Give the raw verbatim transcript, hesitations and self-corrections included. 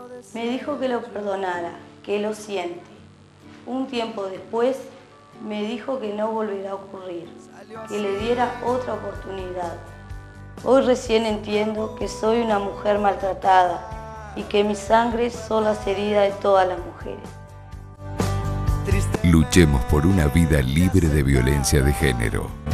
Me dijo que lo perdonara, que lo siente. Un tiempo después me dijo que no volverá a ocurrir, que le diera otra oportunidad. Hoy recién entiendo que soy una mujer maltratada y que mi sangre son las heridas de todas las mujeres. Luchemos por una vida libre de violencia de género.